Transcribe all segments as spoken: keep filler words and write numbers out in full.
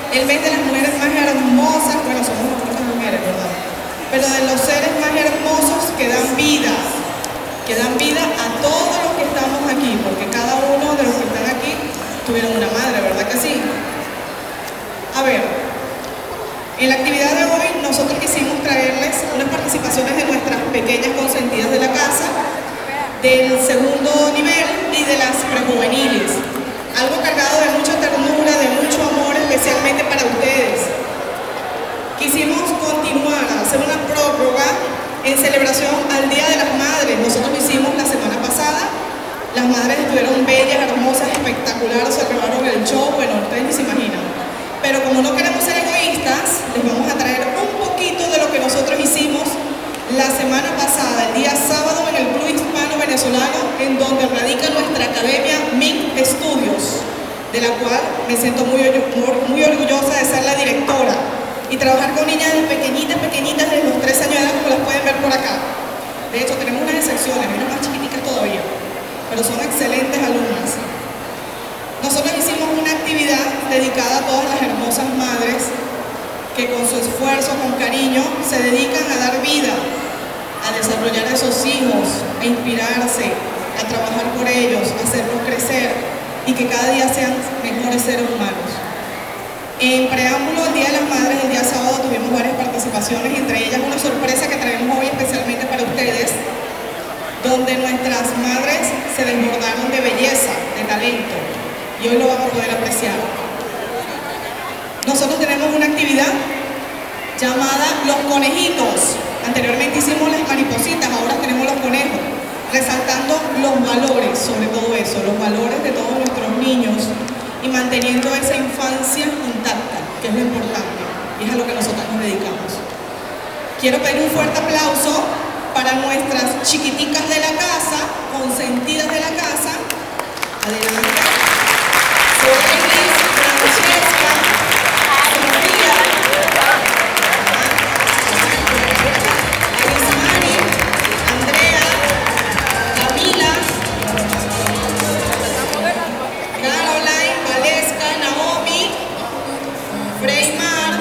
el mes de las mujeres más hermosas, bueno, somos nosotras mujeres, ¿verdad? Pero de los seres más hermosos que dan vida, que dan vida a todos los que estamos aquí, porque cada uno de los que están aquí tuvieron una madre, ¿verdad que sí? A ver, en la actividad de hoy nosotros quisimos traerles unas participaciones de nuestras pequeñas consentidas de la casa, del segundo nivel y de las prejuveniles. Algo cargado de mucha ternura, de mucho amor, especialmente para ustedes. Quisimos continuar a hacer una prórroga en celebración al Día de las Madres. Nosotros lo hicimos la semana pasada. Las madres estuvieron bellas, hermosas, espectaculares, se acabaron el show, bueno, ustedes ni se imaginan. Pero como no queremos ser egoístas, les vamos a traer un poquito de lo que nosotros hicimos la semana pasada, el día sábado, en el Club Hispano Venezolano, en donde radica nuestra academia M I N Estudios, de la cual me siento muy, muy orgullosa de ser la directora y trabajar con niñas de pequeñitas, pequeñitas, desde los tres años de edad, como las pueden ver por acá. De hecho, tenemos unas excepciones, hay unas más chiquiticas todavía, pero son excelentes alumnas. Nosotros hicimos una actividad dedicada a todas las hermosas madres que con su esfuerzo, con cariño, se dedican a dar vida, a desarrollar a esos hijos, a inspirarse, a trabajar por ellos, a hacerlos crecer y que cada día sean mejores seres humanos. En preámbulo, el Día de las Madres, el día sábado, tuvimos varias participaciones, entre ellas una sorpresa que traemos hoy especialmente para ustedes, donde nuestras madres se desbordaron de belleza, de talento, y hoy lo vamos a poder apreciar. Nosotros tenemos una actividad llamada Los Conejitos. Anteriormente hicimos las maripositas, ahora tenemos los conejos, resaltando los valores, sobre todo eso, los valores de todos nuestros niños y manteniendo esa infancia intacta, que es lo importante, y es a lo que nosotros nos dedicamos. Quiero pedir un fuerte aplauso para nuestras chiquiticas de la casa, consentidas de la casa. Adelante. Soledad, Francesca, Sofía, Arismari, Andrea, Camila, Caroline, Valesca, Naomi, Freymar.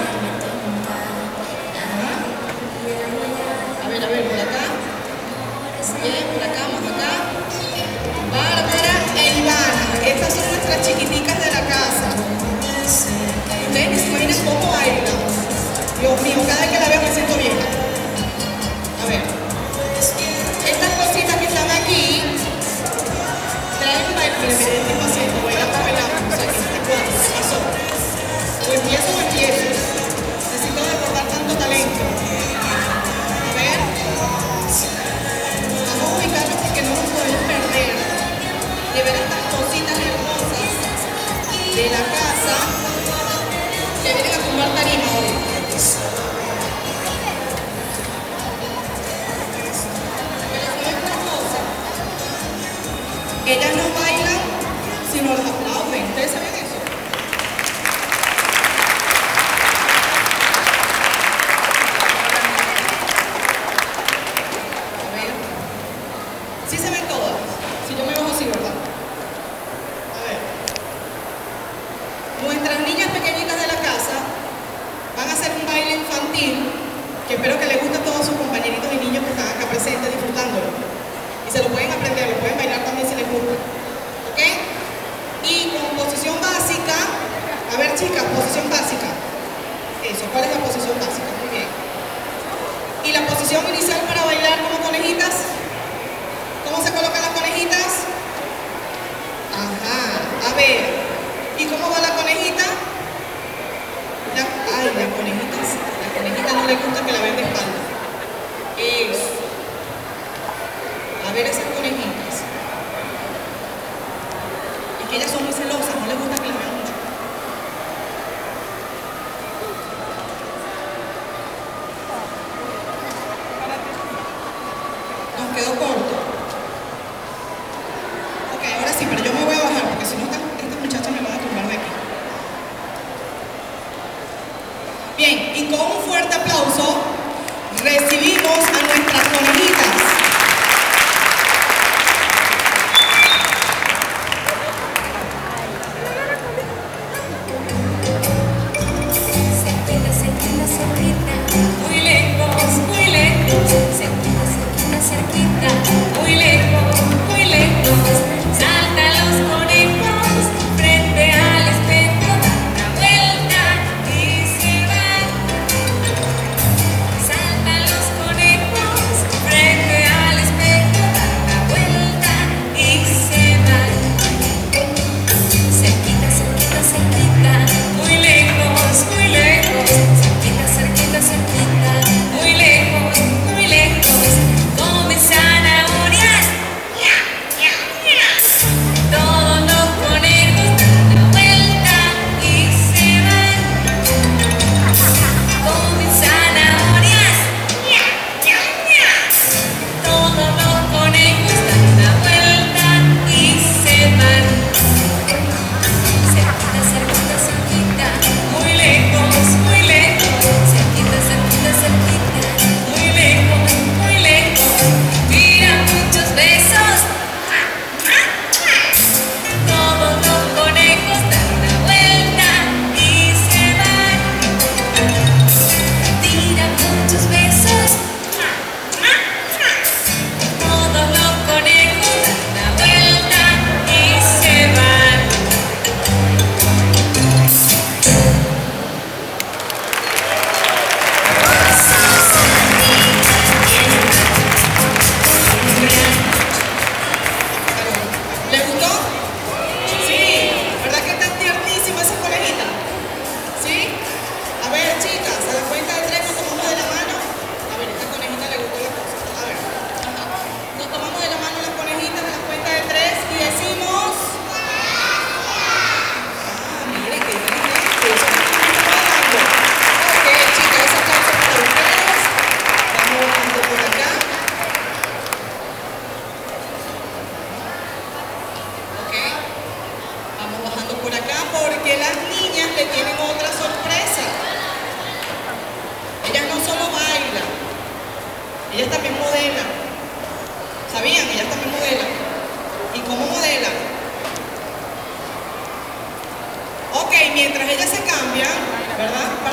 A ver, a ver, por acá. Bien, por acá, más acá. Bárbara e Ivana. Estas son nuestras chiquiticas de la casa. Ustedes ni se imaginan cómo bailan. Dios mío, cada vez que la veo me siento bien. A ver. Estas cositas que están aquí, traen un baile. Miren, miren, estoy haciendo. Bailamos, bailamos. O sea, que este cuadro, ¿qué pasó? O empiezo o empiezo. Necesito recordar tanto talento. A ver. Vamos a ubicarnos porque no nos podemos perder de ver estas cositas hermosas de la casa que vienen a tumbar tarima hoy. Pero son estas cosas. Ellas no bailan si no las aplauden. ¿Ustedes saben eso? A ver. ¿Sí se ven todas? Si yo me bajo así, ¿verdad? A ver. Nuestras niñas pequeñitas de la casa van a hacer un baile infantil que espero que les guste a todos sus compañeritos y niños que están acá presentes disfrutándolo. Y se lo pueden aprender, lo pueden bailar también si les gusta. ¿Ok? Y con posición básica, a ver chicas, posición básica. Eso, ¿cuál es la posición básica? Muy bien. Y la posición inicial para bailar como conejitas. ¿Cómo se colocan las conejitas? Ajá, a ver. ¿Y cómo va la conejita? La, ay, la conejita, la conejita no le gusta que la vean de espalda. Eso. A ver esas conejitas. Es que ellas son muy celosas, no les gusta que las vean mucho. Nos quedó corto. Ok, ahora sí, pero yo me voy a bajar porque si no estas, estas muchachas me van a tumbar de aquí. Bien, y con un fuerte aplauso recibimos a nuestras conejitas.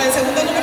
el segundo número